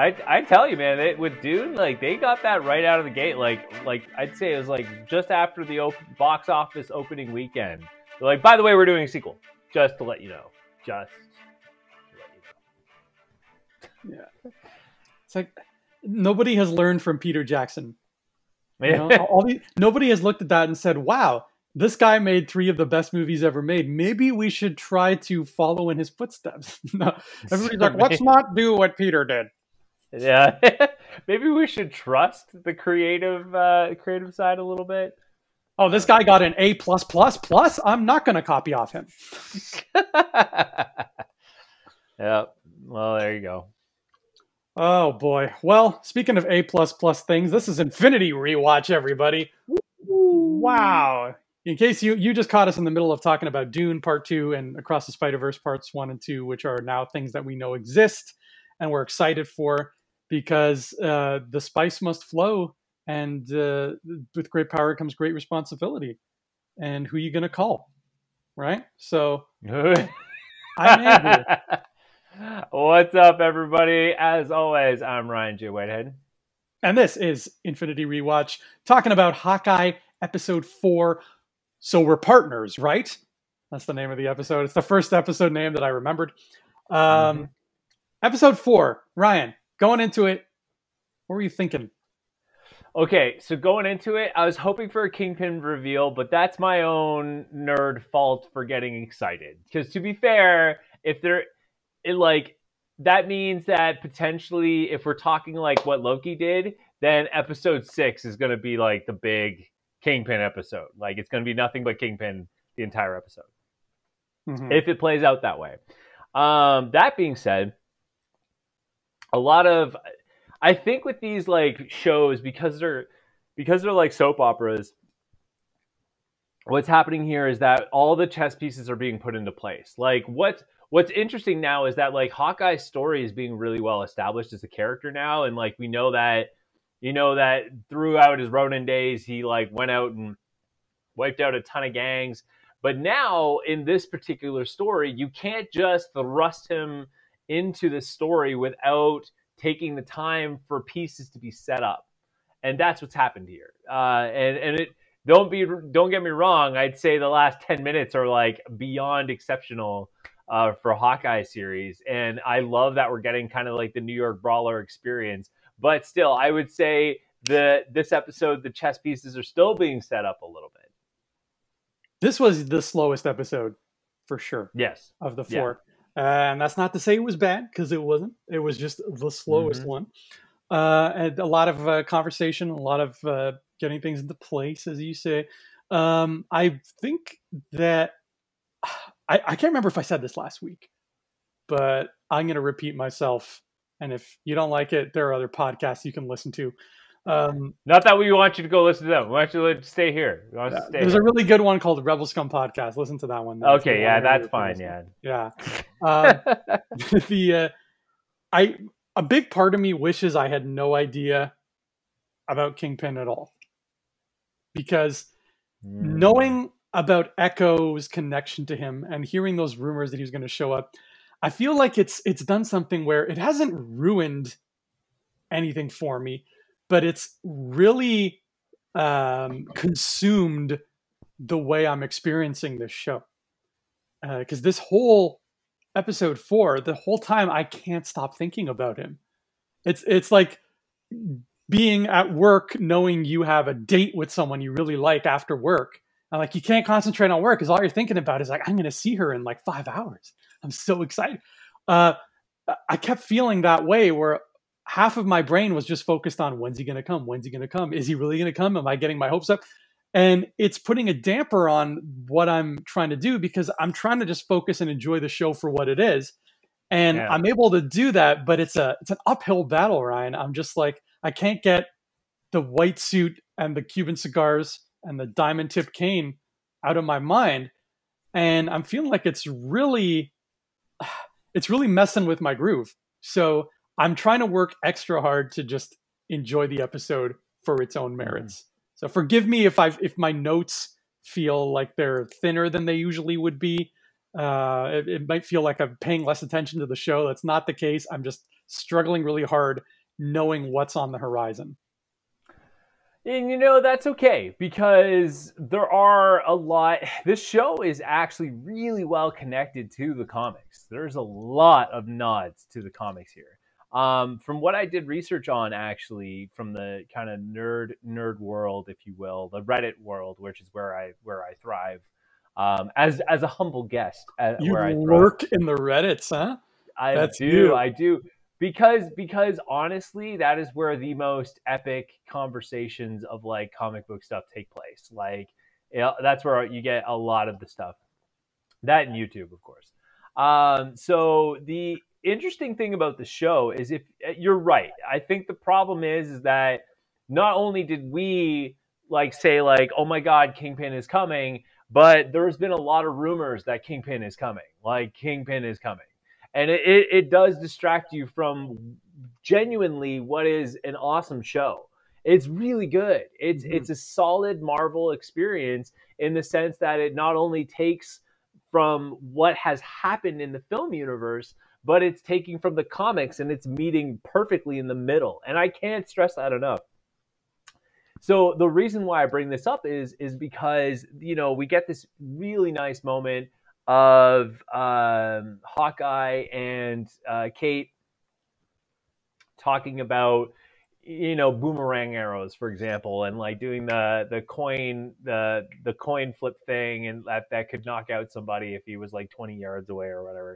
I tell you, man, with Dune, like they got that right out of the gate. Like I'd say it was like just after the box office opening weekend. They're like, by the way, we're doing a sequel, just to let you know. Just to let you know. Yeah, it's like nobody has learned from Peter Jackson. You know, nobody has looked at that and said, "Wow, this guy made 3 of the best movies ever made. Maybe we should try to follow in his footsteps." No, everybody's like, "Let's not do what Peter did." Yeah, maybe we should trust the creative side a little bit. Oh, this guy got an A+++. I'm not going to copy off him. Yeah. Well, there you go. Oh boy. Well, speaking of A++ things, this is Infinity Rewatch, everybody. Wow. In case you just caught us in the middle of talking about Dune Part 2 and Across the Spider-Verse Parts 1 and 2, which are now things that we know exist and we're excited for because the spice must flow, and with great power comes great responsibility. And who are you going to call? Right? So I'm Andrew. What's up, everybody? As always, I'm Ryan J. Whitehead. And this is Infinity Rewatch, talking about Hawkeye Episode 4. So we're partners, right? That's the name of the episode. It's the first episode name that I remembered. Episode 4. Ryan, going into it, what were you thinking? Okay, so going into it, I was hoping for a Kingpin reveal, but that's my own nerd fault for getting excited. Because to be fair, that means that potentially, if we're talking like what Loki did, then episode 6 is going to be like the big Kingpin episode. Like it's going to be nothing but Kingpin the entire episode. If it plays out that way. That being said, I think with these like shows, because they're like soap operas, what's happening here is that all the chess pieces are being put into place. Like what's interesting now is that like Hawkeye's story is being really well established as a character now, and like we know that throughout his Ronin days he like went out and wiped out a ton of gangs. But now in this particular story, you can't just thrust him into the story without taking the time for pieces to be set up, and that's what's happened here. Don't get me wrong. I'd say the last 10 minutes are like beyond exceptional for Hawkeye series, and I love that we're getting kind of like the New York Brawler experience. But still, I would say this episode, the chess pieces are still being set up a little bit. This was the slowest episode, for sure. Yes, of the 4. And that's not to say it was bad, because it wasn't. It was just the slowest one. And a lot of conversation, a lot of getting things into place, as you say. I think that I can't remember if I said this last week, but I'm going to repeat myself. And if you don't like it, there are other podcasts you can listen to. Not that we want you to go listen to them. We want you to stay here. There's a really good one called Rebel Scum Podcast. Listen to that one. That's okay, yeah, that's fine. Yeah. A big part of me wishes I had no idea about Kingpin at all, because knowing about Echo's connection to him and hearing those rumors that he was going to show up, I feel like it's done something where it hasn't ruined anything for me, but it's really consumed the way I'm experiencing this show. Because this whole episode 4, the whole time I can't stop thinking about him. It's like being at work knowing you have a date with someone you really like after work. And like you can't concentrate on work because all you're thinking about is like, I'm going to see her in like 5 hours. I'm so excited. I kept feeling that way where half of my brain was just focused on when's he going to come? When's he going to come? Is he really going to come? Am I getting my hopes up? And it's putting a damper on what I'm trying to do, because I'm trying to just focus and enjoy the show for what it is. And I'm able to do that, but it's an uphill battle, Ryan. I'm just like, I can't get the white suit and the Cuban cigars and the diamond tip cane out of my mind. And I'm feeling like it's really messing with my groove. So I'm trying to work extra hard to just enjoy the episode for its own merits. So forgive me if my notes feel like they're thinner than they usually would be. It might feel like I'm paying less attention to the show. That's not the case. I'm just struggling really hard, knowing what's on the horizon. And you know, that's okay because there are a lot. This show is actually really well connected to the comics. There's a lot of nods to the comics here. From what I did research on, actually, from the kind of nerd world, if you will, the Reddit world, which is where I thrive, as a humble guest, You where I thrive. lurk in the Reddits, huh? That's I you. do. Because honestly, that is where the most epic conversations of like comic book stuff take place. Like, that's where you get a lot of the stuff. That and YouTube, of course. So the interesting thing about the show is, if you're right, I think the problem is that not only did we like say like, oh my God, Kingpin is coming, but there's been a lot of rumors that Kingpin is coming. Like Kingpin is coming, and it does distract you from genuinely what is an awesome show. It's really good. It's a solid Marvel experience in the sense that it not only takes from what has happened in the film universe, but it's taking from the comics and it's meeting perfectly in the middle. And I can't stress that enough. So the reason why I bring this up is because, you know, we get this really nice moment of Hawkeye and Kate talking about, you know, boomerang arrows, for example, and like doing the coin flip thing, and that could knock out somebody if he was like 20 yards away or whatever.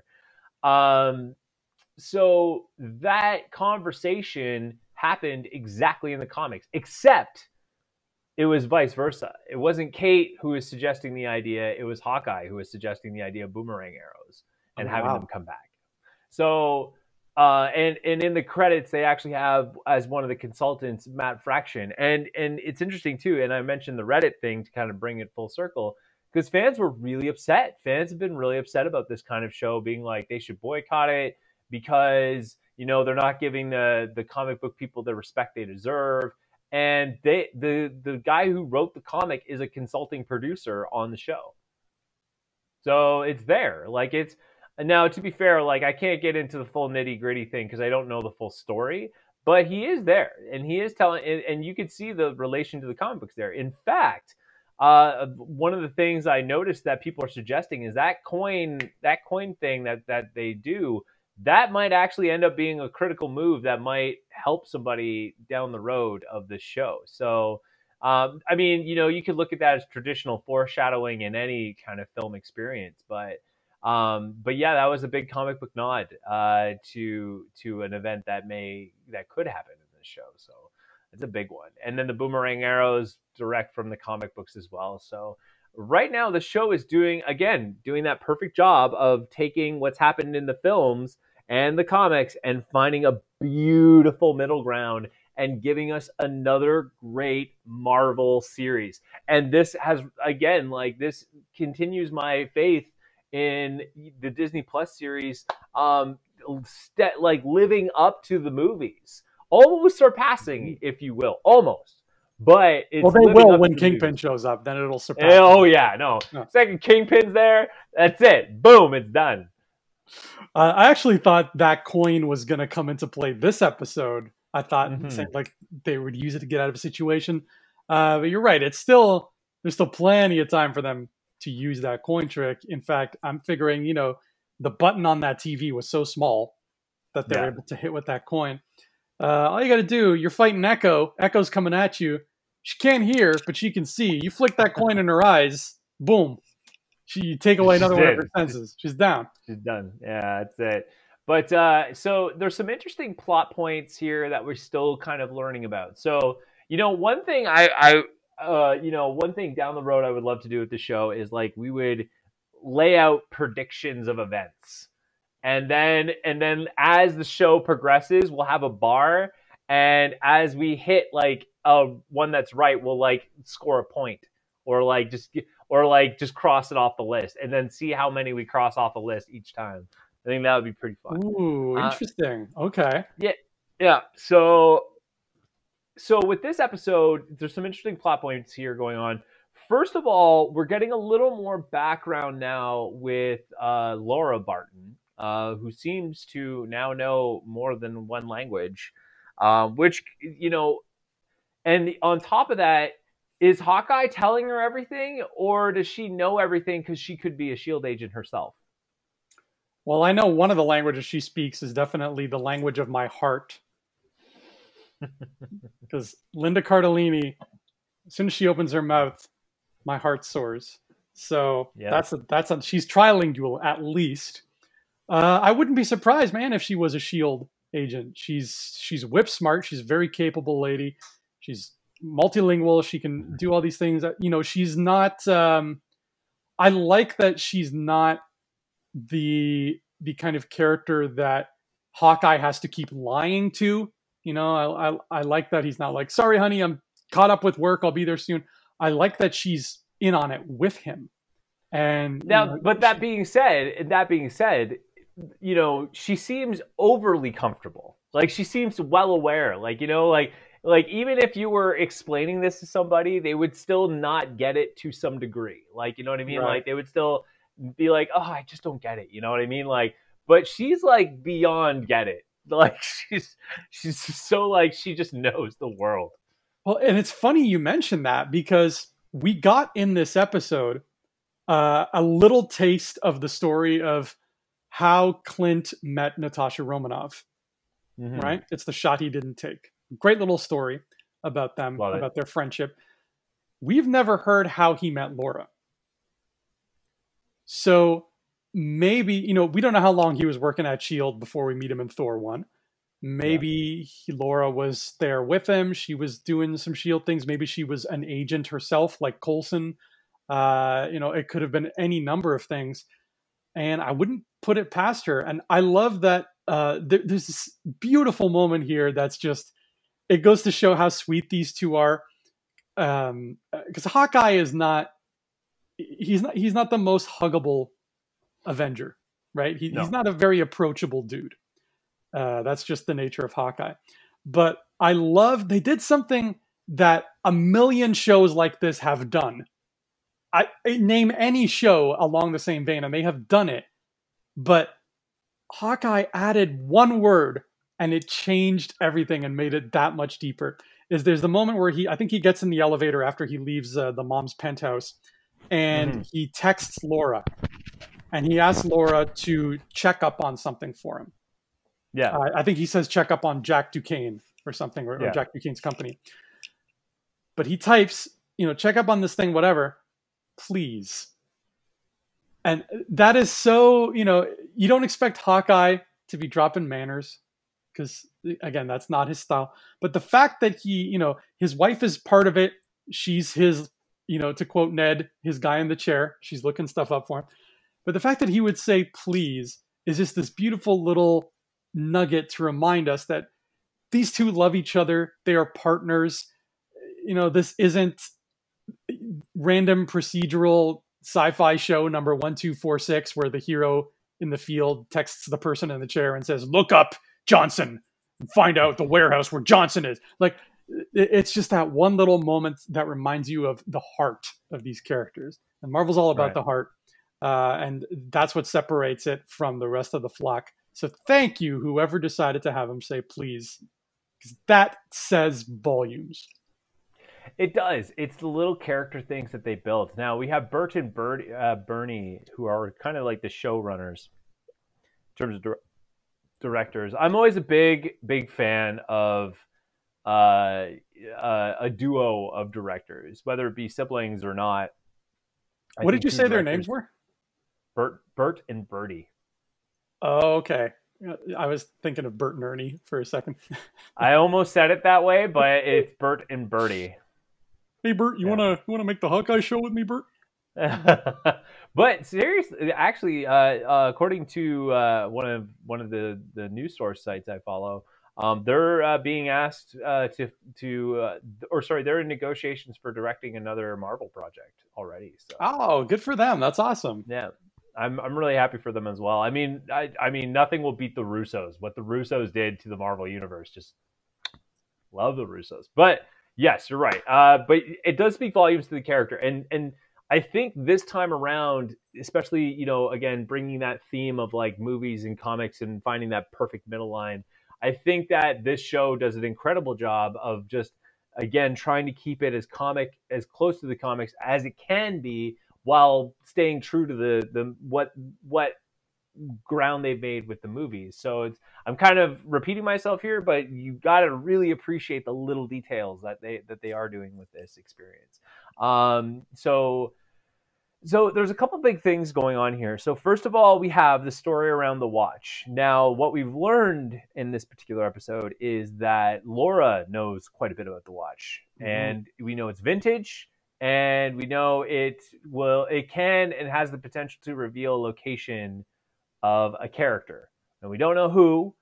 So that conversation happened exactly in the comics, except it was vice versa. It wasn't Kate who was suggesting the idea. It was Hawkeye who was suggesting the idea of boomerang arrows and having them come back. So, and in the credits, they actually have as one of the consultants, Matt Fraction. And it's interesting too. And I mentioned the Reddit thing to kind of bring it full circle, because fans were really upset. Fans have been really upset about this kind of show being like, they should boycott it because, you know, they're not giving the comic book people the respect they deserve. And the guy who wrote the comic is a consulting producer on the show. So it's there. Like, it's now, to be fair, like, I can't get into the full nitty gritty thing because I don't know the full story, but he is there and he is telling, and you can see the relation to the comic books there. In fact, one of the things I noticed that people are suggesting is that coin thing that they do, that might actually end up being a critical move that might help somebody down the road of this show. So, I mean, you know, you could look at that as traditional foreshadowing in any kind of film experience, but yeah, that was a big comic book nod to an event that could happen in this show. So it's a big one. And then the boomerang arrows direct from the comic books as well. So right now the show is doing that perfect job of taking what's happened in the films and the comics and finding a beautiful middle ground and giving us another great Marvel series. And this has, again, like, this continues my faith in the Disney Plus series, like living up to the movies, almost surpassing, if you will, almost. But it's, well, they will when Kingpin shows up. Then it'll surpass. Oh yeah, no. Second Kingpin's there, that's it. Boom, it's done. I actually thought that coin was going to come into play this episode. I thought like they would use it to get out of a situation. But you're right. There's still plenty of time for them to use that coin trick. In fact, I'm figuring, you know, the button on that TV was so small that they're able to hit with that coin. All you got to do, you're fighting Echo. Echo's coming at you. She can't hear, but she can see. You flick that coin in her eyes. Boom. You take away another one of her senses. She's down. She's done. Yeah, that's it. But so there's some interesting plot points here that we're still kind of learning about. So, you know, one thing one thing down the road I would love to do with the show is, like, we would lay out predictions of events. And then as the show progresses, we'll have a bar, and as we hit like one that's right, we'll like score a point, or just cross it off the list, and then see how many we cross off the list each time. I think that would be pretty fun. Ooh, interesting. Okay. Yeah. So with this episode, there's some interesting plot points here going on. First of all, we're getting a little more background now with Laura Barton. who seems to now know more than one language, which, and on top of that, is Hawkeye telling her everything, or does she know everything because she could be a SHIELD agent herself? Well, I know one of the languages she speaks is definitely the language of my heart. Because Linda Cardellini, as soon as she opens her mouth, my heart soars. So Yeah. she's trilingual at least. I wouldn't be surprised, man, if she was a SHIELD agent. She's whip smart. She's a very capable lady. She's multilingual. She can do all these things. She's not. I like that she's not the kind of character that Hawkeye has to keep lying to. I like that he's not like, sorry, honey, I'm caught up with work. I'll be there soon. I like that she's in on it with him. And now, but that being said, she seems overly comfortable. Like, she seems well aware. Like, like even if you were explaining this to somebody, they would still not get it to some degree. Like, you know what I mean? Right. Like, they would still be like, oh, I just don't get it. You know what I mean? Like, but she's like beyond get it. Like, she's so like, she just knows the world. Well, and it's funny you mentioned that, because we got in this episode a little taste of the story of how Clint met Natasha Romanoff. Mm-hmm. Right? It's the shot he didn't take. Great little story about them, about their friendship. We've never heard how he met Laura. So maybe, we don't know how long he was working at SHIELD before we meet him in Thor 1. Maybe Laura was there with him. She was doing some SHIELD things. Maybe she was an agent herself, like Coulson. It could have been any number of things. And I wouldn't put it past her. And I love that there's this beautiful moment here that's just, it goes to show how sweet these two are. Because Hawkeye is not, he's not the most huggable Avenger, right? He's not a very approachable dude. That's just the nature of Hawkeye. But I love, they did something that a million shows like this have done. I name any show along the same vein and they have done it. But Hawkeye added one word and it changed everything and made it that much deeper. There's the moment where I think he gets in the elevator after he leaves the mom's penthouse, and he texts Laura and he asks Laura to check up on something for him. Yeah. I think he says check up on Jack Duquesne or something, or Jack Duquesne's company. But he types, check up on this thing, whatever, please. And that is so, you don't expect Hawkeye to be dropping manners, because, again, that's not his style. But the fact that he, his wife is part of it, she's his, to quote Ned, his guy in the chair, she's looking stuff up for him. But the fact that he would say please is just this beautiful little nugget to remind us that these two love each other. They are partners. This isn't random procedural sci-fi show number 1246 where the hero in the field texts the person in the chair and says, look up Johnson and find out the warehouse where Johnson is. Like, it's just that one little moment that reminds you of the heart of these characters. And Marvel's all about the heart. And that's what separates it from the rest of the flock. So thank you, whoever decided to have him say please, because that says volumes. It does. It's the little character things that they built. Now, we have Bert and Bernie, who are kind of like the showrunners in terms of directors. I'm always a big fan of a duo of directors, whether it be siblings or not. What did you say their names were? Bert and Bertie. Oh, okay. I was thinking of Bert and Ernie for a second. I almost said it that way, but it's Bert and Bertie. Hey, Bert, you wanna make the Hawkeye show with me, Bert? But seriously, actually, according to one of the news source sites I follow, they're being asked they're in negotiations for directing another Marvel project already. So. Oh, good for them. That's awesome. Yeah. I'm really happy for them as well. I mean, nothing will beat the Russos. What the Russos did to the Marvel universe, just love the Russos. But yes, you're right. But it does speak volumes to the character, and I think this time around, especially, again, bringing that theme of like movies and comics and finding that perfect middle line, I think that this show does an incredible job of just, again, trying to keep it as close to the comics as it can be, while staying true to the what ground they've made with the movies. So I'm kind of repeating myself here, but you got to really appreciate the little details that they are doing with this experience. So there's a couple big things going on here. So first of all, we have the story around the watch. Now, what we've learned in this particular episode is that Laura knows quite a bit about the watch, and we know it's vintage, and we know it can and has the potential to reveal location of a character, and we don't know who.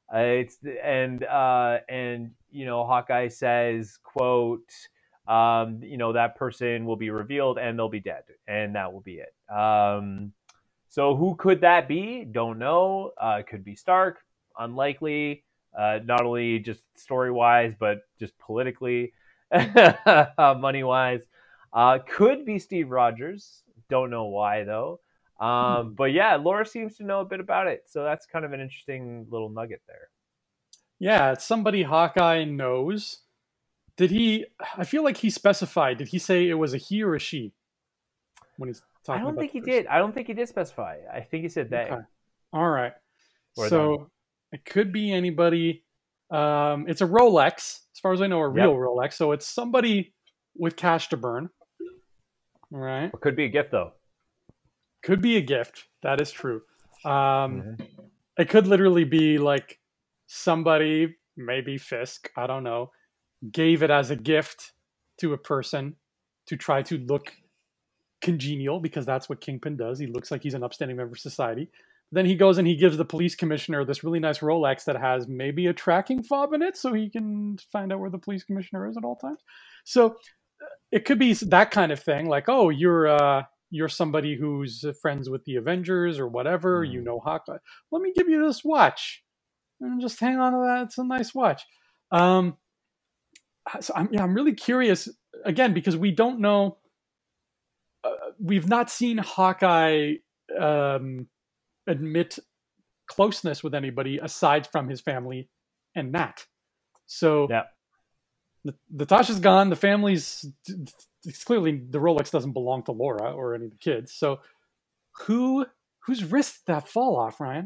Hawkeye says, "quote that person will be revealed and they'll be dead, and that will be it." So who could that be? Don't know. It could be Stark. Unlikely. Not only just story wise, but just politically, money wise. Could be Steve Rogers. Don't know why though. But yeah, Laura seems to know a bit about it, so that's kind of an interesting little nugget there. Yeah, it's somebody Hawkeye knows. Did he? I feel like he specified. Did he say it was a he or a she when he's talking? I don't think he did. I don't think he did specify. I think he said they. Okay. All right. Or so them. It could be anybody. It's a Rolex, as far as I know, a real Rolex. So it's somebody with cash to burn. All right. It could be a gift though. Could be a gift. That is true. It could literally be like somebody, maybe Fisk, I don't know, gave it as a gift to a person to try to look congenial, because that's what Kingpin does. He looks like he's an upstanding member of society. Then he goes and he gives the police commissioner this really nice Rolex that has maybe a tracking fob in it, so he can find out where the police commissioner is at all times. So it could be that kind of thing, like, oh, you're somebody who's friends with the Avengers or whatever, you know Hawkeye. Let me give you this watch and just hang on to that. It's a nice watch. So I'm really curious, again, because we don't know. We've not seen Hawkeye admit closeness with anybody aside from his family and Nat. So Natasha's gone. The family's... It's clearly the Rolex doesn't belong to Laura or any of the kids. So who's risked that fall off, Ryan?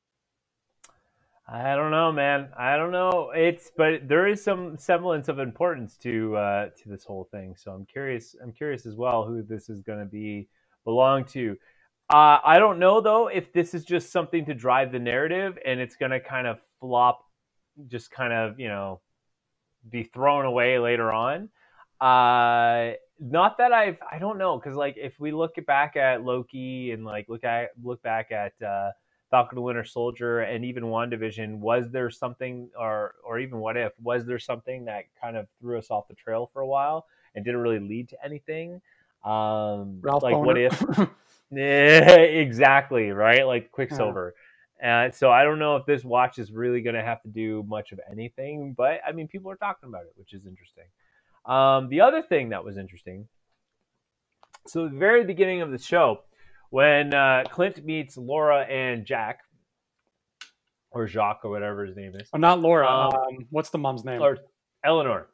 I don't know, man. I don't know. But there is some semblance of importance to this whole thing. So I'm curious as well who this is going to belong to. I don't know though if this is just something to drive the narrative and it's going to kind of flop, just kind of be thrown away later on. Not that I don't know, because like if we look back at Loki and like look back at Falcon and Winter Soldier and even WandaVision, was there something, or even What If, was there something that kind of threw us off the trail for a while and didn't really lead to anything? Ralph like Boner. What If? Exactly, right? Like Quicksilver. So I don't know if this watch is really going to have to do much of anything, but I mean, people are talking about it, which is interesting. The other thing that was interesting, so at the very beginning of the show, when Clint meets Laura and Jack, or Jacques, or whatever his name is. Oh, not Laura. What's the mom's name? Or Eleanor.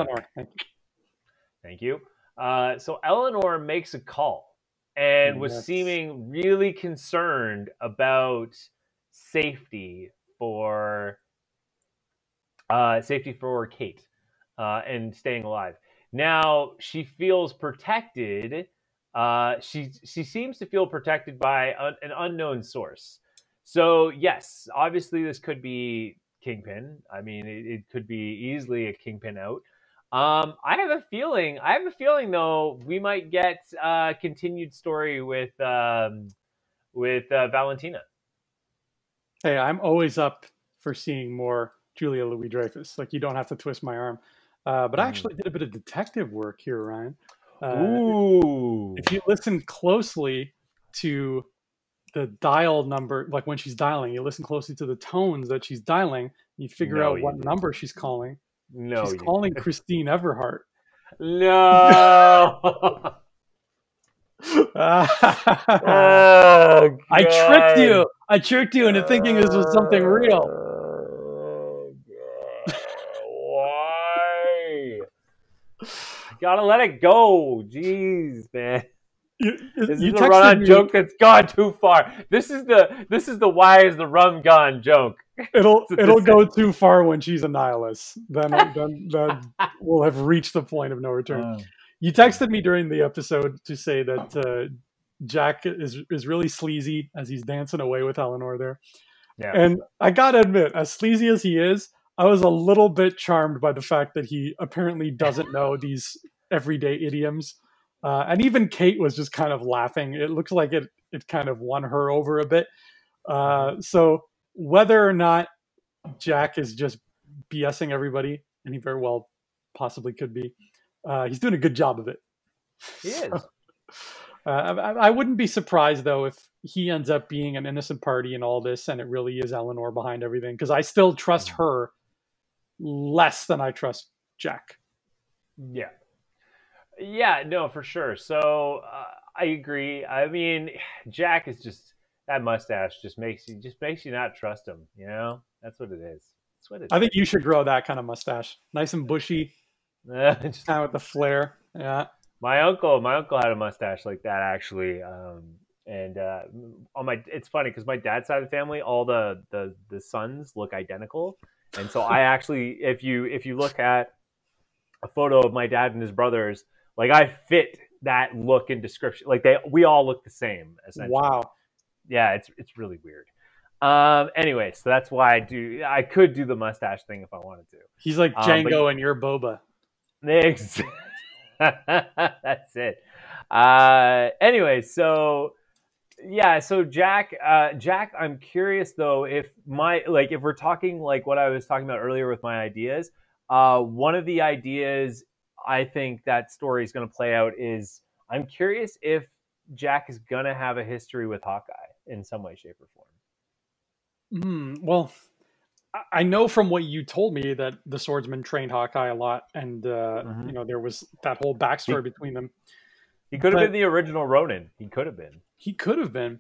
Thank you. So Eleanor makes a call and was seeming really concerned about safety for Kate. And staying alive. Now she feels protected. She seems to feel protected by an unknown source. So yes, obviously this could be Kingpin. I mean, it could be easily a Kingpin out. I have a feeling though we might get a continued story with Valentina. Hey, I'm always up for seeing more Julia Louis-Dreyfus. Like, you don't have to twist my arm. But I actually did a bit of detective work here, Ryan. If you listen closely to the dial number, like when she's dialing, you listen closely to the tones that she's dialing, you figure out what number she's calling. She's calling Christine Everhart. No. Oh, I tricked God. you. I tricked you into thinking this was something real. Oh, God. Why? I gotta let it go. Jeez, man. This You is a run-on texted me. joke that's gone too far. This is the why is the rum gone joke. It'll go too far when she's a nihilist. Then we'll have reached the point of no return. You texted me during the episode to say that Jack is really sleazy as he's dancing away with Eleanor there. Yeah. And I gotta admit, as sleazy as he is, I was a little bit charmed by the fact that he apparently doesn't know these everyday idioms. And even Kate was just kind of laughing. It looks like it kind of won her over a bit. So whether or not Jack is just BSing everybody, and he very well possibly could be, he's doing a good job of it. He is. I wouldn't be surprised, though, if he ends up being an innocent party in all this and it really is Eleanor behind everything, because I still trust her less than I trust Jack. Yeah. Yeah, no, for sure. So I agree. I mean, Jack is just that mustache just makes you not trust him. You know, that's what it is. That's what it I think you should grow that kind of mustache, nice and bushy, is. kind of with the flare. Yeah. My uncle had a mustache like that actually, and it's funny because my dad's side of the family, all the sons look identical, and so I actually, if you look at a photo of my dad and his brothers, like I fit that look and description. Like we all look the same essentially. Wow. Yeah, it's really weird. Anyway, so that's why I could do the mustache thing if I wanted to. He's like Django and you're Boba. That's it. Anyway, so yeah, so Jack, I'm curious though if we're talking like what I was talking about earlier with my ideas. One of the ideas I think that story is going to play out is I'm curious if Jack is going to have a history with Hawkeye in some way, shape, or form. Well, I know from what you told me that the swordsman trained Hawkeye a lot, and there was that whole backstory between them. He could have been the original Ronin. He could have been. He could have been.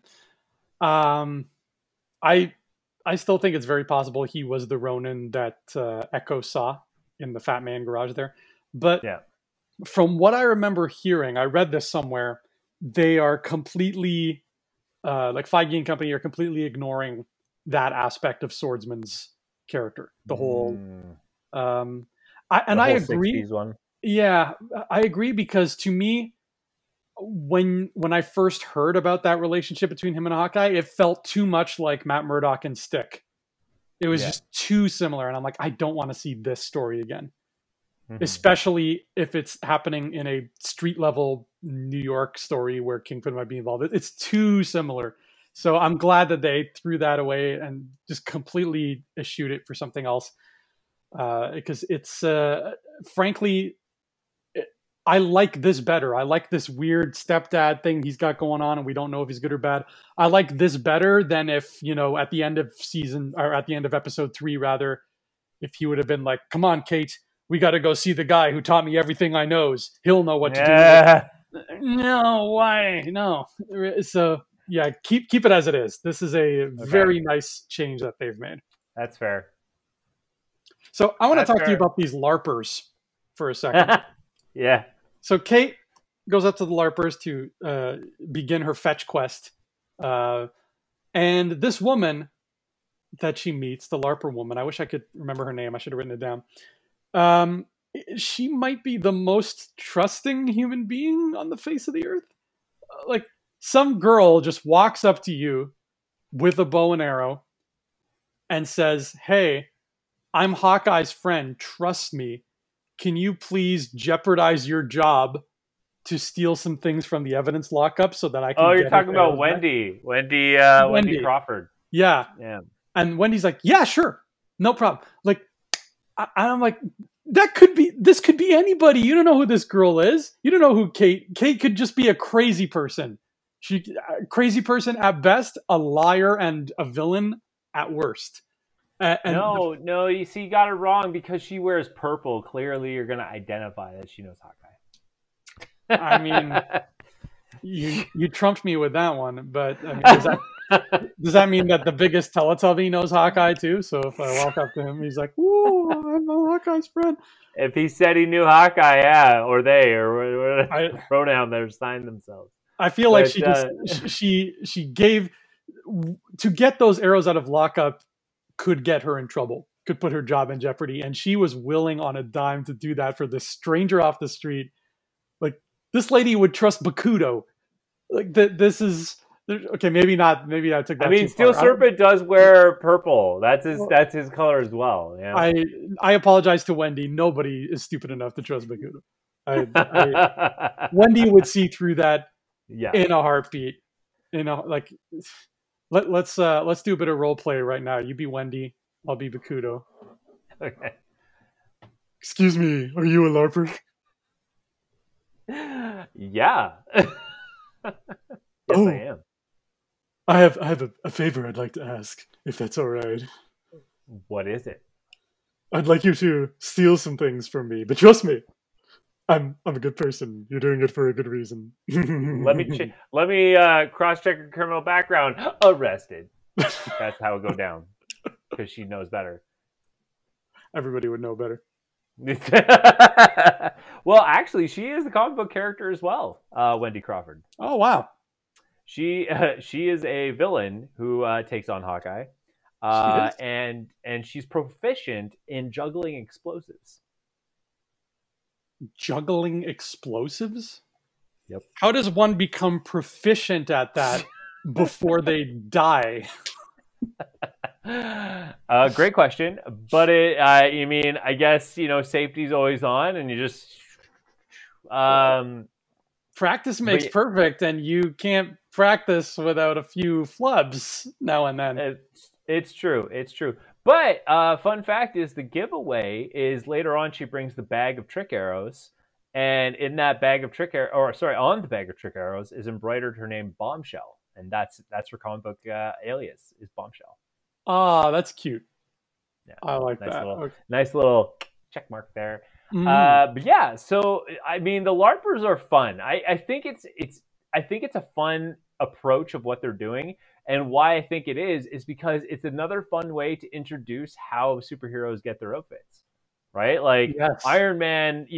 I still think it's very possible he was the Ronin that Echo saw in the Fat Man garage there. But yeah. From what I remember hearing, I read this somewhere, they are completely, like Feige and company are completely ignoring that aspect of Swordsman's character. The whole, I agree. 60s one. Yeah, I agree because to me, when I first heard about that relationship between him and Hawkeye, it felt too much like Matt Murdock and Stick. It was just too similar, and I'm like, I don't want to see this story again. Especially if it's happening in a street level New York story where Kingpin might be involved. It's too similar. So I'm glad that they threw that away and just completely eschewed it for something else. Because it's, frankly, I like this better. I like this weird stepdad thing he's got going on, and we don't know if he's good or bad. I like this better than if, at the end of at the end of episode 3, rather, if he would have been like, come on, Kate, we got to go see the guy who taught me everything I knows. He'll know what to do. No, why? No. So yeah, keep it as it is. This is a very nice change that they've made. That's fair. So I want to talk to you about these LARPers for a second. Yeah. So Kate goes up to the LARPers to begin her fetch quest. And this woman that she meets, the LARPer woman, I wish I could remember her name. I should have written it down. She might be the most trusting human being on the face of the earth. Like, some girl just walks up to you with a bow and arrow and says, hey, I'm Hawkeye's friend. Trust me. Can you please jeopardize your job to steal some things from the evidence lockup so that I can... Oh, you're talking about Wendy. Wendy Crawford. Yeah. And Wendy's like, yeah, sure. No problem. Like, I'm like, this could be anybody. You don't know who this girl is. You don't know who Kate could just be a crazy person. Crazy person at best, a liar and a villain at worst. No, you see, you got it wrong because she wears purple. Clearly, you're going to identify that she knows Hawkeye. I mean, You trumped me with that one, but I mean, does that mean that the biggest Teletubby knows Hawkeye too? So if I walk up to him, he's like, "Ooh, I'm Hawkeye's friend." If he said he knew Hawkeye, yeah, or they, or I pronoun they're assigned themselves. I feel like But she just she gave to get those arrows out of lockup could get her in trouble, could put her job in jeopardy, and she was willing on a dime to do that for this stranger off the street. Like this lady would trust Bakudo. Like this is okay. Maybe not. Maybe I took that. I mean, too Steel far. Serpent does wear purple. That's his color as well. Yeah. I apologize to Wendy. Nobody is stupid enough to trust Bakudo. Wendy would see through that in a heartbeat. You know, like let's do a bit of role play right now. You be Wendy, I'll be Bakudo. Okay. Excuse me, are you a LARPer? Yeah. Yes, I am. I have a favor I'd like to ask, if that's all right. What is it? I'd like you to steal some things from me, but trust me, I'm a good person. You're doing it for a good reason. Let me cross check your criminal background. Arrested. That's how it go down. Because she knows better. Everybody would know better. Well, actually, she is the comic book character as well. Wendy Crawford. Oh wow. She is a villain who takes on Hawkeye, and she's proficient in juggling explosives. Juggling explosives? Yep. How does one become proficient at that before they die? Great question, but I mean, I guess safety's always on, and you just practice makes perfect, and you can't practice without a few flubs now and then. It's true. But fun fact is the giveaway is later on she brings the bag of trick arrows, and in that bag of on the bag of trick arrows is embroidered her name Bombshell, and that's her comic book alias is Bombshell. Ah, that's cute. Yeah, I like that. Nice little check mark there. But yeah, so I mean the LARPers are fun. I think it's a fun approach of what they're doing. And why I think it is because it's another fun way to introduce how superheroes get their outfits, right? Like yes. Iron Man,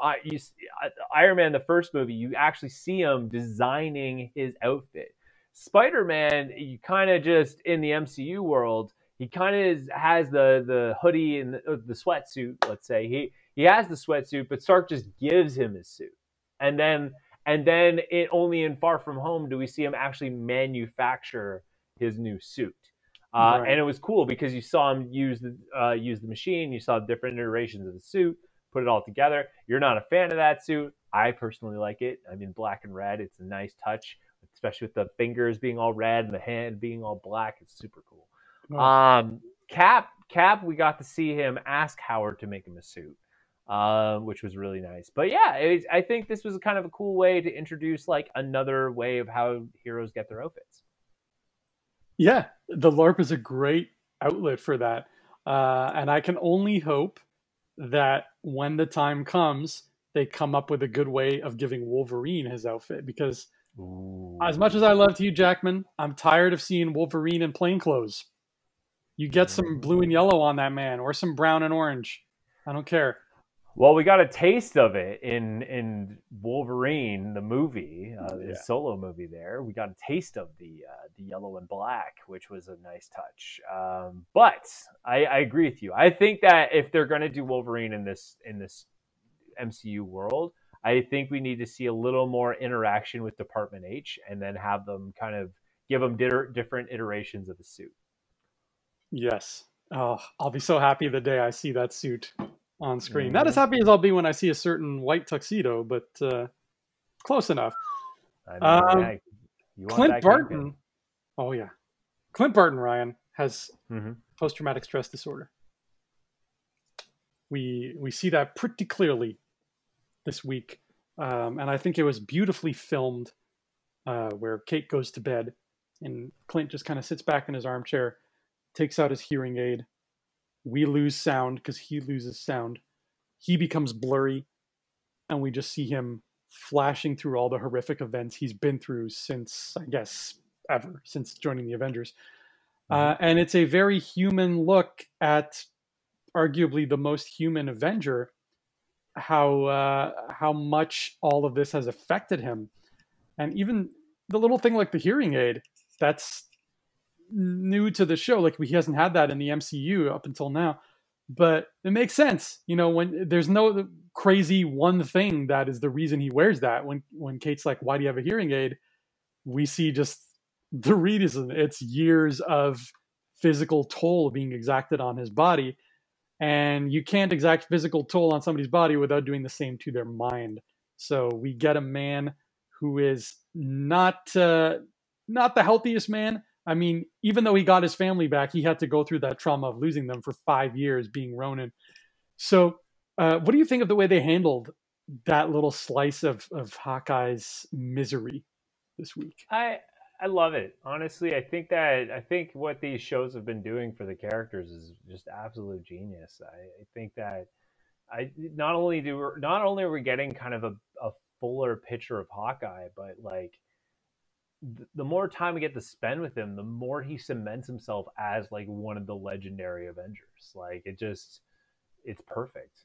Iron Man, the first movie, you actually see him designing his outfit. Spider-Man, you kind of just in the MCU world, he kind of has the hoodie and the sweatsuit. Let's say he has the sweatsuit, but Stark just gives him his suit, and then only in Far From Home do we see him actually manufacture his new suit. Right. And it was cool because you saw him use the machine. You saw different iterations of the suit, put it all together. You're not a fan of that suit. I personally like it. I mean, black and red. It's a nice touch, especially with the fingers being all red and the hand being all black. It's super cool. Oh. Cap, we got to see him ask Howard to make him a suit. Which was really nice. But yeah, I think this was kind of a cool way to introduce like another way of how heroes get their outfits. Yeah, the LARP is a great outlet for that. And I can only hope that when the time comes, they come up with a good way of giving Wolverine his outfit. Because as much as I love Hugh Jackman, I'm tired of seeing Wolverine in plain clothes. You get some blue and yellow on that man, or some brown and orange. I don't care. Well, we got a taste of it in Wolverine, the movie, the solo movie there. We got a taste of the yellow and black, which was a nice touch. But I agree with you. I think that if they're going to do Wolverine in this MCU world, I think we need to see a little more interaction with Department H and then have them kind of give them different iterations of the suit. Yes. Oh, I'll be so happy the day I see that suit on screen. Not as happy as I'll be when I see a certain white tuxedo, but close enough. I mean, Clint Barton. Oh yeah, Clint Barton, Ryan, has post-traumatic stress disorder. We see that pretty clearly this week, and I think it was beautifully filmed, where Kate goes to bed, and Clint just kind of sits back in his armchair, takes out his hearing aid. We lose sound because he loses sound. He becomes blurry, and we just see him flashing through all the horrific events he's been through since, I guess, ever, since joining the Avengers. And it's a very human look at arguably the most human Avenger, how much all of this has affected him. And even the little thing like the hearing aid, that's new to the show. Like, he hasn't had that in the MCU up until now, but it makes sense, when there's no crazy one thing that is the reason he wears that. When Kate's like, why do you have a hearing aid, we see just the reason. It's years of physical toll being exacted on his body, and you can't exact physical toll on somebody's body without doing the same to their mind. So we get a man who is not the healthiest man. I mean, even though he got his family back, he had to go through that trauma of losing them for 5 years, being Ronin. So what do you think of the way they handled that little slice of Hawkeye's misery this week? I love it. Honestly, I think what these shows have been doing for the characters is just absolute genius. I think that not only are we getting kind of a fuller picture of Hawkeye, but like the more time we get to spend with him, the more he cements himself as like one of the legendary Avengers. Like it's perfect.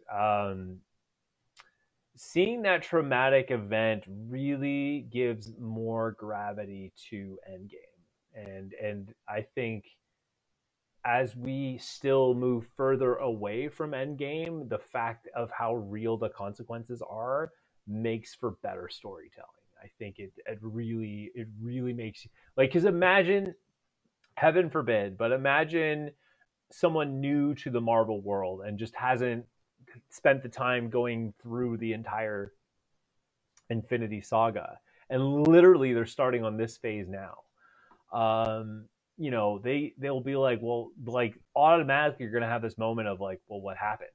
Seeing that traumatic event really gives more gravity to Endgame, and I think as we still move further away from Endgame, the fact of how real the consequences are makes for better storytelling. I think it really makes you like, because imagine, heaven forbid, but imagine someone new to the Marvel world and just hasn't spent the time going through the entire Infinity Saga, and literally they're starting on this phase now. They'll be like, well, like automatically you're gonna have this moment of like, well, what happened?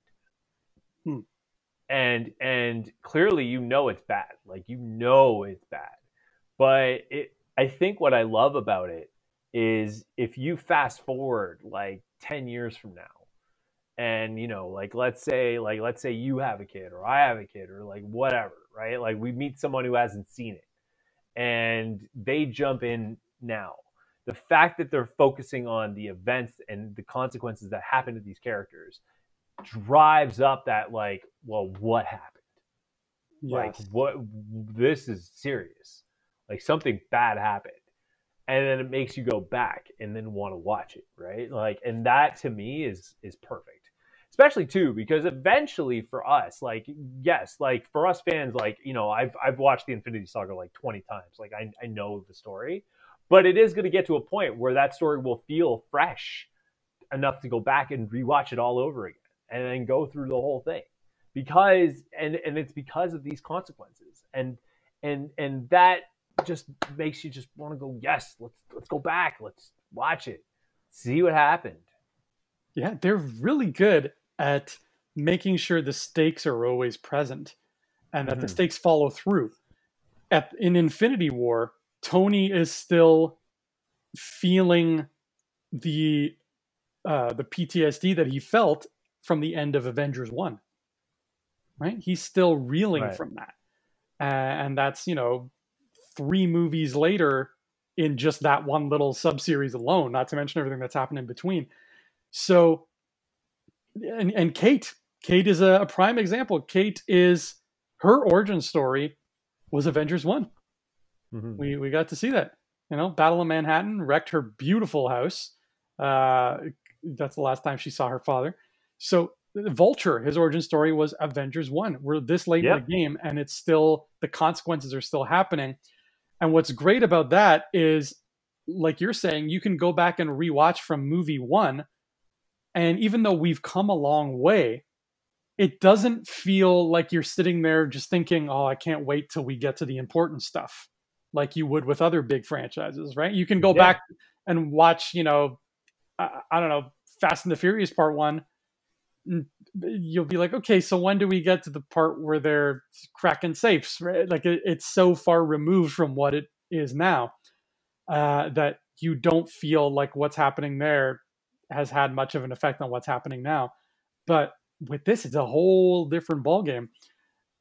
And clearly it's bad. Like it's bad. But I think what I love about it is if you fast forward like 10 years from now, and let's say you have a kid or I have a kid or like whatever, right? Like we meet someone who hasn't seen it and they jump in now. The fact that they're focusing on the events and the consequences that happen to these characters drives up that like, well, what happened? Yes. Like what? This is serious. Like something bad happened. And then it makes you go back and then want to watch it, right? Like, and that to me is perfect. Especially too, because eventually for us, like, yes, like for us fans, like, I've watched the Infinity Saga like 20 times. Like I know the story, but it is going to get to a point where that story will feel fresh enough to go back and rewatch it all over again and then go through the whole thing because it's because of these consequences. And that just makes you just want to go, yes, let's go back. Let's watch it. See what happened. Yeah, they're really good at making sure the stakes are always present and that the stakes follow through. In Infinity War, Tony is still feeling the PTSD that he felt from the end of Avengers 1. Right? He's still reeling from that. And that's, 3 movies later in just that one little sub-series alone, not to mention everything that's happened in between. So, and Kate is a prime example. Kate is, her origin story was Avengers 1. We got to see that, Battle of Manhattan, wrecked her beautiful house. That's the last time she saw her father. So Vulture, his origin story was Avengers 1. We're this late in the game and it's still, the consequences are still happening. And what's great about that is, like you're saying, you can go back and rewatch from movie 1. And even though we've come a long way, it doesn't feel like you're sitting there just thinking, oh, I can't wait till we get to the important stuff, like you would with other big franchises, right? You can go back and watch, I don't know, Fast and the Furious Part 1. You'll be like, okay, so when do we get to the part where they're cracking safes, right? Like it's so far removed from what it is now that you don't feel like what's happening there has had much of an effect on what's happening now. But with this, it's a whole different ballgame.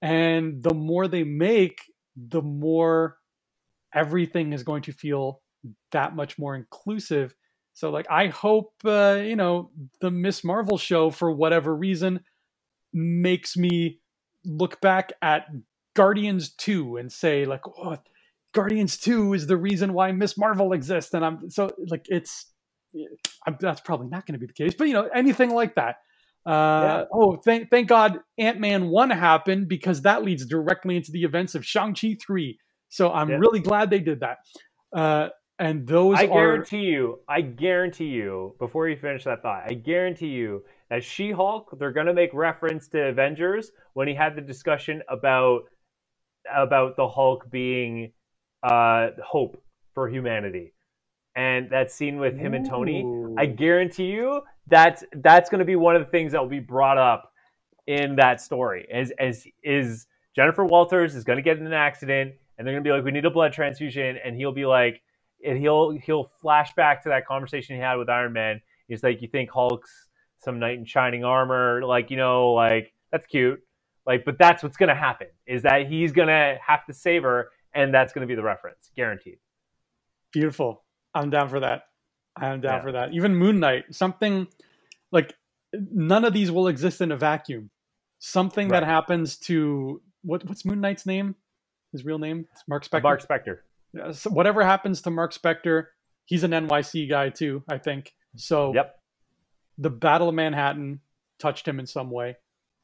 And the more they make, the more everything is going to feel that much more inclusive. So like, I hope, the Miss Marvel show, for whatever reason, makes me look back at Guardians 2 and say like, oh, Guardians 2 is the reason why Miss Marvel exists. And I'm so like, that's probably not going to be the case, but anything like that. Oh, thank God Ant-Man 1 happened, because that leads directly into the events of Shang-Chi 3. So I'm really glad they did that. And those I guarantee you, before you finish that thought, I guarantee you that She-Hulk, they're going to make reference to Avengers when he had the discussion about the Hulk being hope for humanity. And that scene with him and Tony, I guarantee you that's going to be one of the things that will be brought up in that story. As Jennifer Walters is going to get in an accident, and they're going to be like, we need a blood transfusion, and he'll be like, and he'll flash back to that conversation he had with Iron Man. He's like, you think Hulk's some knight in shining armor, like, like, that's cute, like, but that's what's going to happen, is that he's going to have to save her, and that's going to be the reference, guaranteed. Beautiful. I'm down for that. For that. Even Moon Knight, something like, none of these will exist in a vacuum. Something that happens to what's Moon Knight's name? His real name? It's Mark Spector. Mark Spector. Yeah, so whatever happens to Mark Spector, he's an NYC guy too, I think. So the Battle of Manhattan touched him in some way.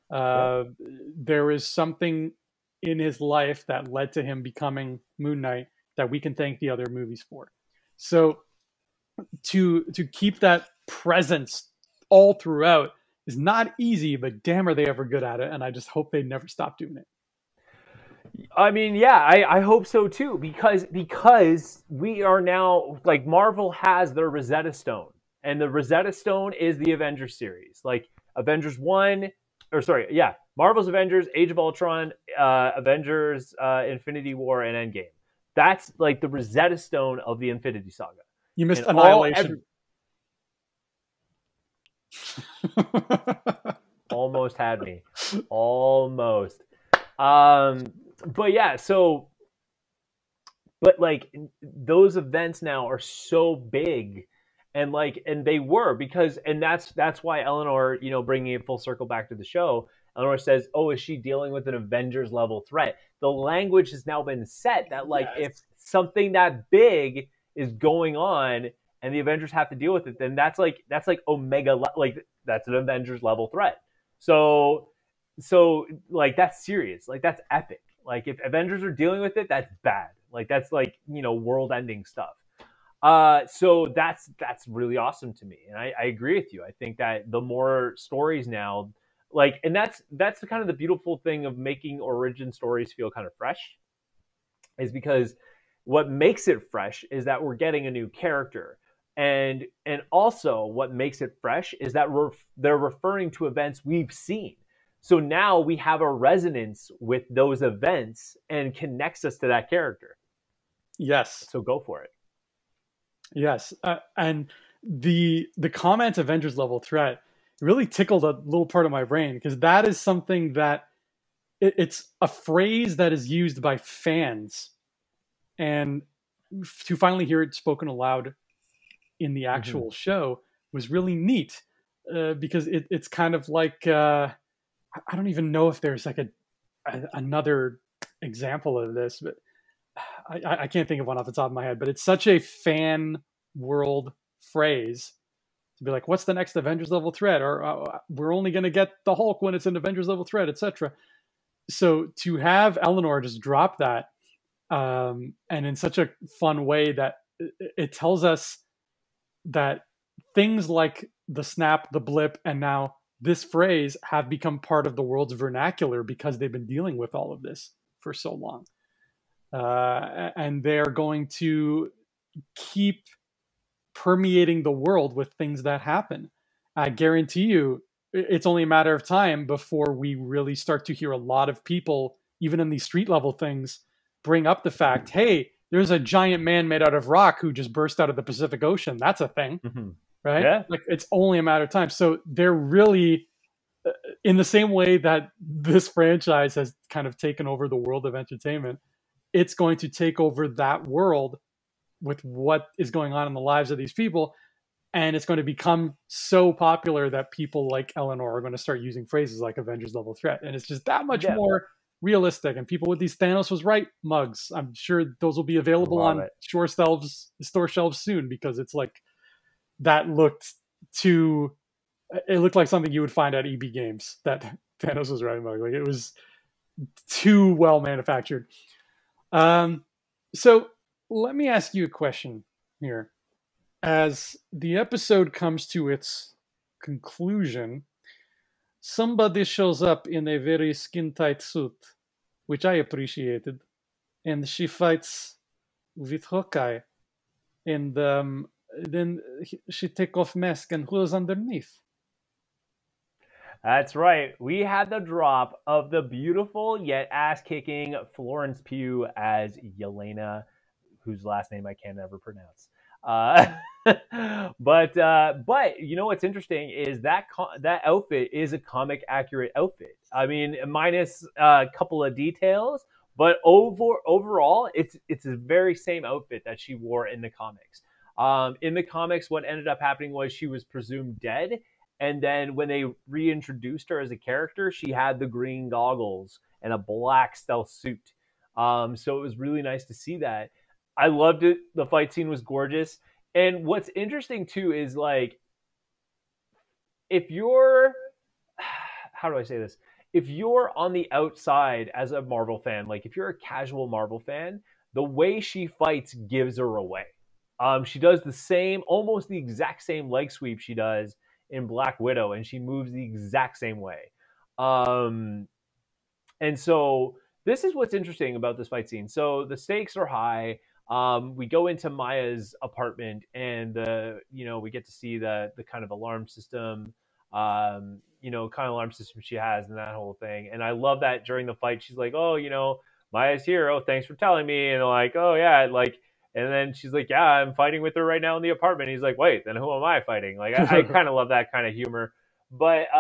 There is something in his life that led to him becoming Moon Knight that we can thank the other movies for. So to keep that presence all throughout is not easy, but damn, are they ever good at it. And I just hope they never stop doing it. I mean, yeah, I hope so too, because we are now, like, Marvel has their Rosetta Stone, and the Rosetta Stone is the Avengers series. Like, Marvel's Avengers, Age of Ultron, Avengers, Infinity War, and Endgame. That's like the Rosetta Stone of the Infinity Saga. You missed Annihilation. Almost had me. Almost. But yeah, but like, those events now are so big, and they were, because, and that's why Eleanor, bringing it full circle back to the show, Eleanor says, oh, is she dealing with an Avengers level threat? The language has now been set that, like, if something that big is going on and the Avengers have to deal with it, then that's like Omega, like, that's an Avengers level threat. So like, that's serious. Like, that's epic. Like, if Avengers are dealing with it, that's bad. Like, that's like, world ending stuff. So that's really awesome to me. And I agree with you. I think that the more stories now, like, and that's the kind of the beautiful thing of making origin stories feel kind of fresh, is because what makes it fresh is that we're getting a new character. And also what makes it fresh is that they're referring to events we've seen. So now we have a resonance with those events and connects us to that character. Yes. So go for it. Yes. And the comment Avengers level threat really tickled a little part of my brain, because that is something that it's a phrase that is used by fans, and to finally hear it spoken aloud in the actual show was really neat, because it's kind of like, I don't even know if there's like another example of this, but I can't think of one off the top of my head, but it's such a fan world phrase to be like, what's the next Avengers level threat? Or we're only going to get the Hulk when it's an Avengers level threat, etc. So to have Eleanor just drop that, and in such a fun way that it tells us that things like the snap, the blip, and now this phrase have become part of the world's vernacular because they've been dealing with all of this for so long. And they're going to keep permeating the world with things that happen. I guarantee you, it's only a matter of time before we really start to hear a lot of people, even in these street level things, bring up the fact, hey, there's a giant man made out of rock who just burst out of the Pacific Ocean. That's a thing, right? Yeah. Like, it's only a matter of time. So they're really in the same way that this franchise has kind of taken over the world of entertainment, it's going to take over that world with what is going on in the lives of these people. And it's going to become so popular that people like Eleanor are going to start using phrases like Avengers level threat. And it's just that much Yeah, more realistic. And people with these Thanos was right mugs, I'm sure those will be available love on it. store shelves soon, because it's like that looked too, it looked like something you would find at EB Games, that Thanos was right mug. Like, it was too well manufactured. So let me ask you a question here. As the episode comes to its conclusion, somebody shows up in a very skin tight suit, which I appreciated, and she fights with Hawkeye, and then she take off mask, and who's underneath? That's right. We had the drop of the beautiful yet ass-kicking Florence Pugh as Yelena, whose last name I can't ever pronounce. Uh, but you know what's interesting is that that outfit is a comic accurate outfit. I mean, minus a couple of details, but overall, it's the very same outfit that she wore in the comics. In the comics, what ended up happening was she was presumed dead, and then when they reintroduced her as a character, she had the green goggles and a black stealth suit. So it was really nice to see that. I loved it. The fight scene was gorgeous. And what's interesting too is like, if you're, how do I say this? If you're on the outside as a Marvel fan, like if you're a casual Marvel fan, the way she fights gives her away. She does the same, almost the exact same leg sweep she does in Black Widow, and she moves the exact same way. Um, and so this is what's interesting about this fight scene. So the stakes are high. We go into Maya's apartment, and we get to see the kind of alarm system, kind of alarm system she has, and that whole thing. And I love that during the fight, she's like, "Oh, Maya's here. Oh, thanks for telling me." And like, "Oh yeah," like, and then she's like, "Yeah, I'm fighting with her right now in the apartment." He's like, "Wait, then who am I fighting?" Like, I kind of love that kind of humor, but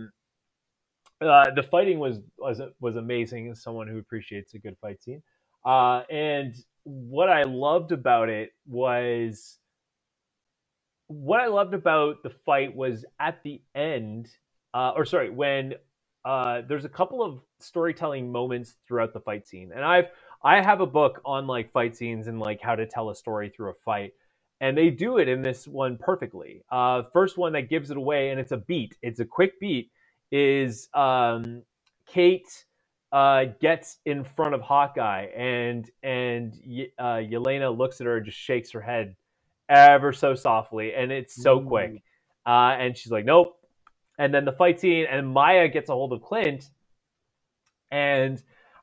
the fighting was amazing as someone who appreciates a good fight scene. And what I loved about the fight was at the end, or sorry, when there's a couple of storytelling moments throughout the fight scene, and I have a book on like fight scenes and like how to tell a story through a fight, and they do it in this one perfectly. First one that gives it away, and it's a beat. It's a quick beat. Is Kate gets in front of Hawkeye, and Yelena looks at her and just shakes her head ever so softly, and it's so quick. And she's like, "Nope." And then the fight scene, and Maya gets a hold of Clint, and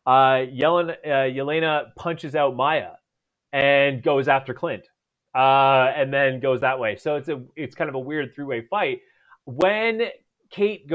Yelena punches out Maya and goes after Clint, and then goes that way. So it's kind of a weird three-way fight. When Kate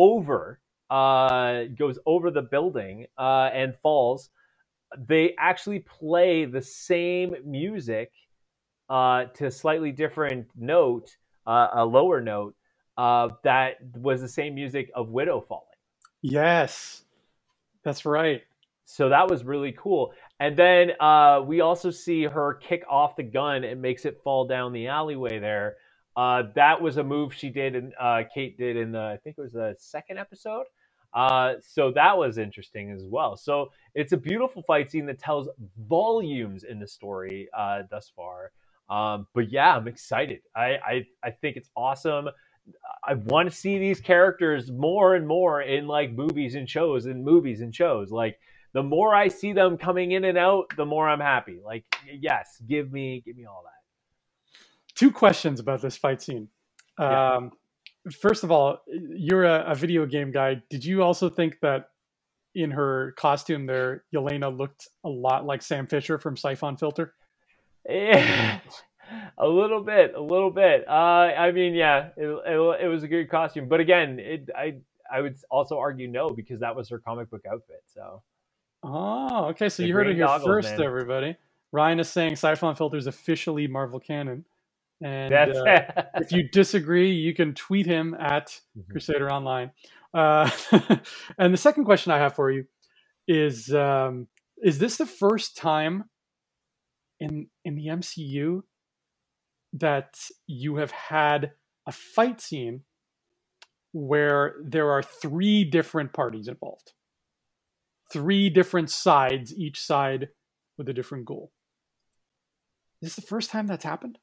goes over the building and falls, they actually play the same music to a slightly different note, a lower note, that was the same music of Widow falling. Yes, that's right. So that was really cool. And then we also see her kick off the gun and makes it fall down the alleyway there. That was a move Kate did in I think it was the second episode. So that was interesting as well. So it's a beautiful fight scene that tells volumes in the story thus far. But yeah, I'm excited. I think it's awesome. I want to see these characters more and more in like movies and shows and movies and shows. Like the more I see them coming in and out, the more I'm happy. Like, yes, give me all that. Two questions about this fight scene. Yeah. First of all, you're a video game guy. Did you also think that in her costume there, Yelena looked a lot like Sam Fisher from Siphon Filter? Yeah. A little bit. I mean, yeah, it was a good costume, but again, I would also argue no, because that was her comic book outfit. So Oh, okay. So the you heard it green here goggles, first, man. everybody. Ryan is saying Siphon Filter is officially Marvel canon. And That's if you disagree, you can tweet him at Mhm. Crusader Online. Uh, and the second question I have for you is this the first time in the MCU that you have had a fight scene where there are three different parties involved, three different sides, each side with a different goal? Is this the first time that's happened?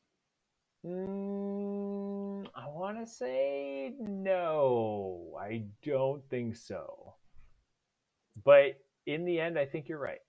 I want to say no. I don't think so. But in the end, I think you're right.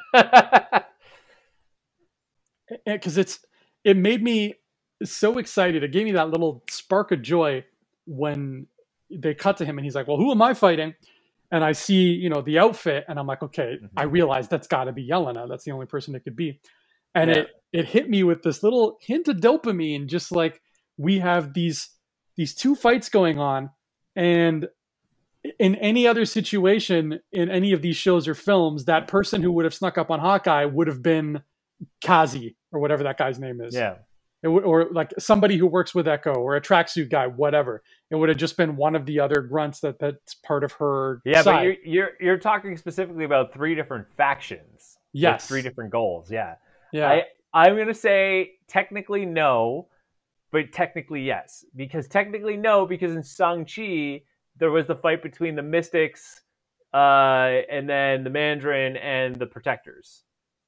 Because it made me so excited. It gave me that little spark of joy when they cut to him and he's like, well, who am I fighting? And I see, the outfit and I'm like, okay, I realize that's got to be Yelena. That's the only person it could be. And it hit me with this little hint of dopamine, just like we have these two fights going on. And in any other situation, in any of these shows or films, that person who would have snuck up on Hawkeye would have been Kazi or whatever that guy's name is. Yeah. Or like somebody who works with Echo or a tracksuit guy, whatever. It would have just been one of the other grunts that's part of her. Yeah, side. but you're talking specifically about three different factions. Yes. Three different goals. Yeah. Yeah. I'm going to say technically no, but technically yes. Because technically no, because in Shang-Chi, there was the fight between the Mystics and then the Mandarin and the Protectors.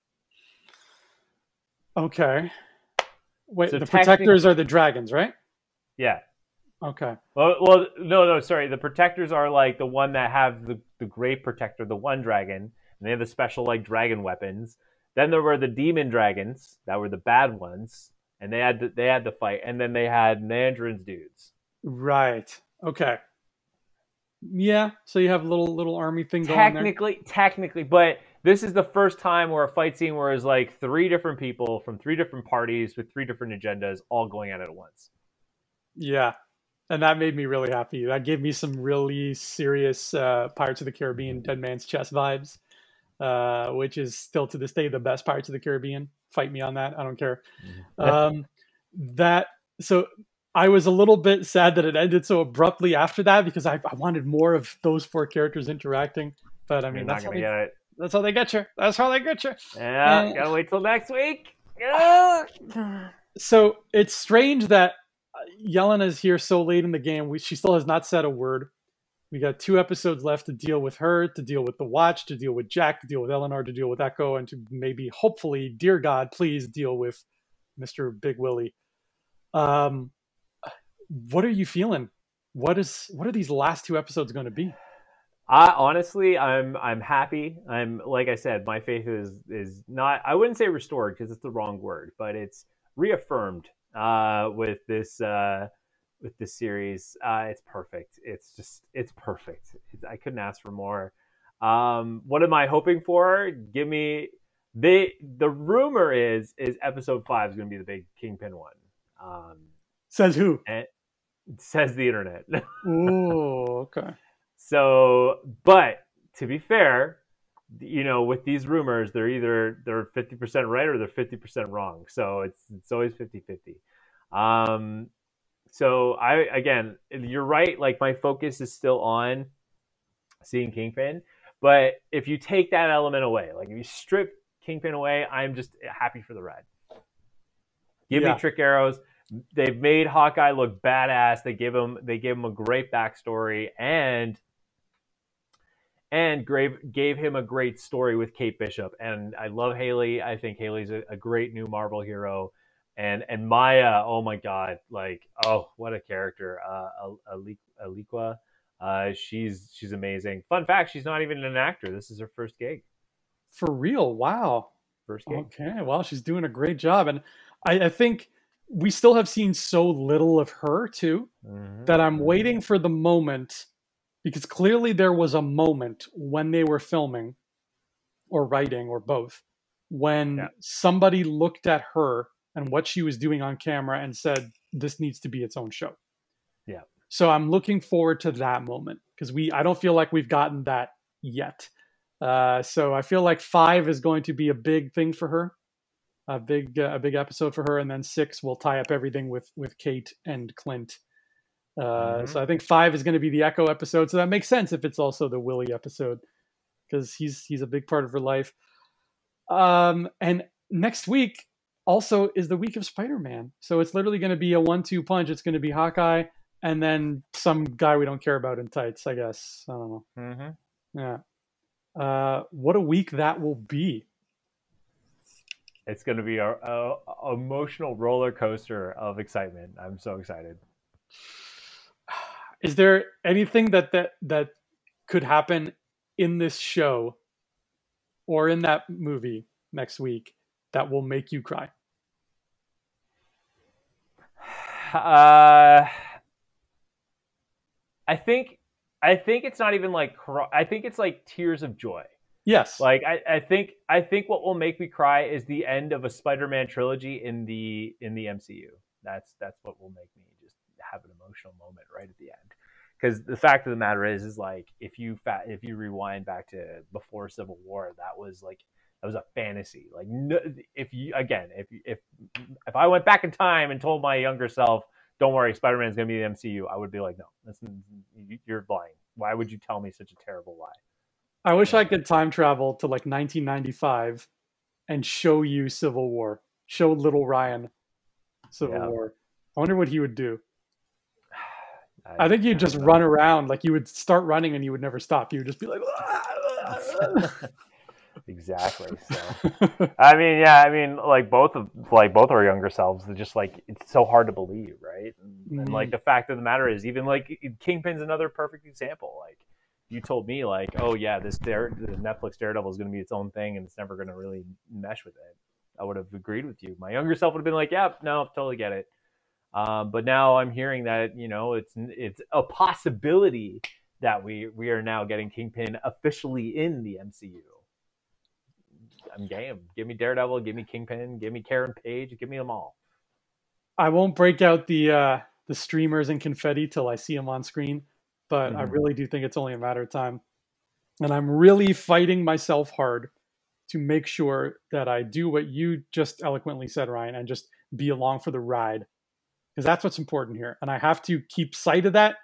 Okay. Wait, So the Protectors are the dragons, right? Yeah. Okay. Well, no, sorry. The Protectors are like the one that have the Great Protector, the one dragon, and they have the special like dragon weapons. Then there were the demon dragons that were the bad ones, and they had the fight, and then they had Mandarin's dudes. Right. Okay. Yeah. So you have a little army thing going there. Technically, but this is the first time where a fight scene where it's like three different people from three different parties with three different agendas all going at it at once. Yeah. And that made me really happy. That gave me some really serious Pirates of the Caribbean Dead Man's Chest vibes, which is still to this day the best Pirates of the Caribbean. Fight me on that. I don't care. So I was a little bit sad that it ended so abruptly after that because I wanted more of those four characters interacting. But I mean, that's how they get you. That's how they get you. Yeah, gotta wait till next week. So it's strange that Yelena is here so late in the game. She still has not said a word. We got 2 episodes left to deal with her, to deal with the Watch, to deal with Jack, to deal with Eleanor, to deal with Echo, and to maybe, hopefully, dear God, please deal with Mr. Big Willie. What are you feeling? What are these last 2 episodes going to be? Honestly, I'm happy. I'm, like I said, my faith is not, I wouldn't say restored because it's the wrong word, but it's reaffirmed with this series. It's perfect. It's perfect. I couldn't ask for more. What am I hoping for? Give me the rumor is episode 5 is going to be the big Kingpin one. Says who? And says the internet. Oh, okay. So, but to be fair, with these rumors, they're 50% right or they're 50% wrong. So it's always 50-50. So again, you're right. Like my focus is still on seeing Kingpin, but if you take that element away, like if you strip Kingpin away, I'm just happy for the ride. Give me trick arrows. They've made Hawkeye look badass. They gave him a great backstory and gave him a great story with Kate Bishop. And I love Haley. I think Haley's a great new Marvel hero. And Maya, oh my God, like, oh, what a character. Aliqua, she's amazing. Fun fact, she's not even an actor. This is her first gig. For real? Wow. First gig. Okay, well, she's doing a great job. And I think we still have seen so little of her too, that I'm waiting for the moment, because clearly there was a moment when they were filming or writing or both, when somebody looked at her and what she was doing on camera and said, this needs to be its own show. Yeah. So I'm looking forward to that moment because I don't feel like we've gotten that yet. So I feel like 5 is going to be a big thing for her. A big episode for her, and then 6 will tie up everything with Kate and Clint. So I think 5 is going to be the Echo episode. So that makes sense if it's also the Willie episode, because he's a big part of her life. And next week also is the week of Spider-Man. So it's literally going to be a 1-2 punch. It's going to be Hawkeye and then some guy we don't care about in tights, I guess. I don't know. Yeah. What a week that will be. It's going to be a emotional roller coaster of excitement. I'm so excited. Is there anything that could happen in this show or in that movie next week that will make you cry? I think it's not even like I think it's like tears of joy. Yes. Like I think what will make me cry is the end of a Spider-Man trilogy in the MCU. That's what will make me just have an emotional moment right at the end. Because the fact of the matter is like if you rewind back to before Civil War, that was a fantasy. Like if I went back in time and told my younger self, "Don't worry, Spider-Man's going to be the MCU," I would be like, "No, you're lying. Why would you tell me such a terrible lie?" I wish I could time travel to like 1995 and show you Civil War. Show little Ryan Civil War. I wonder what he would do. I think you'd just run around. Like you would start running and you would never stop. You would just be like, exactly. So, I mean, like both our younger selves, they're just like, it's so hard to believe, right? And like the fact of the matter is, even like Kingpin's another perfect example. Like you told me, like, oh yeah, this Netflix Daredevil is going to be its own thing, and it's never going to really mesh with it. I would have agreed with you. My younger self would have been like, yeah, no, totally get it. But now I'm hearing that it's a possibility that we are now getting Kingpin officially in the MCU. I'm game. Give me Daredevil, give me Kingpin, give me Karen Page, give me them all. I won't break out the streamers and confetti till I see them on screen, but I really do think it's only a matter of time. And I'm really fighting myself hard to make sure that I do what you just eloquently said, Ryan, and just be along for the ride. Because that's what's important here. And I have to keep sight of that.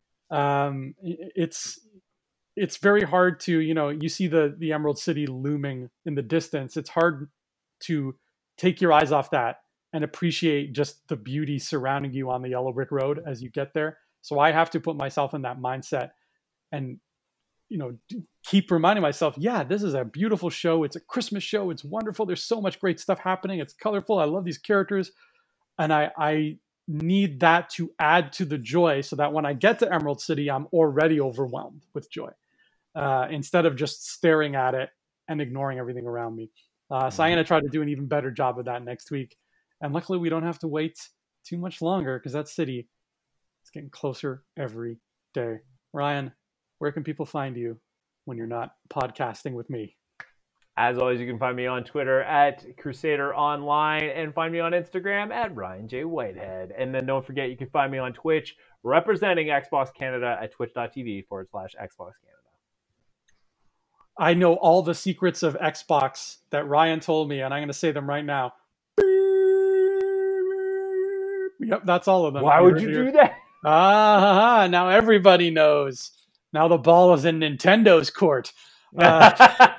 It's very hard to, you see the Emerald City looming in the distance. It's hard to take your eyes off that and appreciate just the beauty surrounding you on the yellow brick road as you get there. So I have to put myself in that mindset and, keep reminding myself, yeah, this is a beautiful show. It's a Christmas show. It's wonderful. There's so much great stuff happening. It's colorful. I love these characters. And I need that to add to the joy so that when I get to Emerald City, I'm already overwhelmed with joy instead of just staring at it and ignoring everything around me. So I'm going to try to do an even better job of that next week. And luckily we don't have to wait too much longer because that city is getting closer every day. Ryan, where can people find you when you're not podcasting with me? As always, you can find me on Twitter at Crusader Online and find me on Instagram at Ryan J. Whitehead. And then don't forget, you can find me on Twitch representing Xbox Canada at twitch.tv/Xbox Canada. I know all the secrets of Xbox that Ryan told me, and I'm going to say them right now. Yep, that's all of them. Why would you do that? Now everybody knows. Now the ball is in Nintendo's court. That's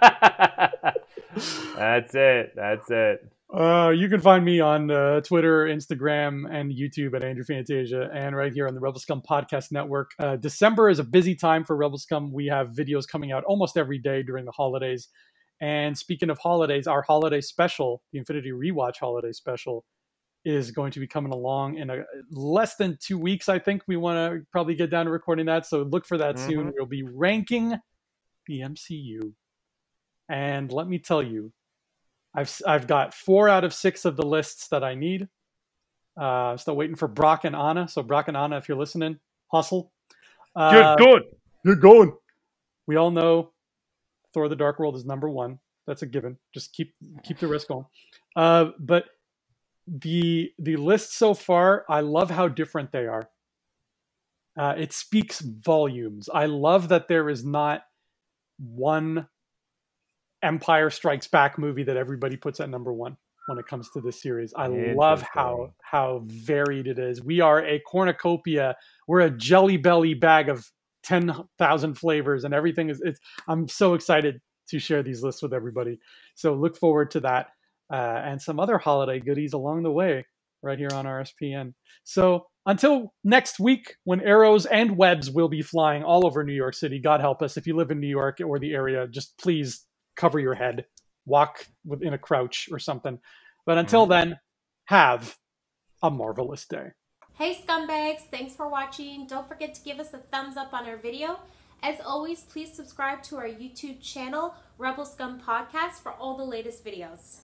it. You can find me on Twitter, Instagram, and YouTube at Andrew Fantasia, and right here on the Rebel Scum Podcast Network. December is a busy time for Rebel Scum. We have videos coming out almost every day during the holidays. And speaking of holidays, our holiday special, the Infinity Rewatch holiday special, is going to be coming along in less than 2 weeks. I think we want to probably get down to recording that. So look for that soon. We'll be ranking the MCU. And let me tell you, I've got 4 out of 6 of the lists that I need. Still waiting for Brock and Anna. So Brock and Anna, if you're listening, hustle. Get going. We all know Thor: The Dark World is number 1. That's a given. Just keep the rest going. But the list so far, I love how different they are. It speaks volumes. I love that there is not one Empire Strikes Back movie that everybody puts at number 1. when it comes to this series. I love how varied it is. We are a cornucopia. We're a jelly belly bag of 10,000 flavors, and everything is. I'm so excited to share these lists with everybody. So look forward to that and some other holiday goodies along the way right here on RSPN. So until next week, when arrows and webs will be flying all over New York City, God help us. If you live in New York or the area, just please cover your head, walk in a crouch or something. But until then, have a marvelous day. Hey scumbags, thanks for watching. Don't forget to give us a thumbs up on our video. As always, please subscribe to our YouTube channel, Rebel Scum Podcast, for all the latest videos.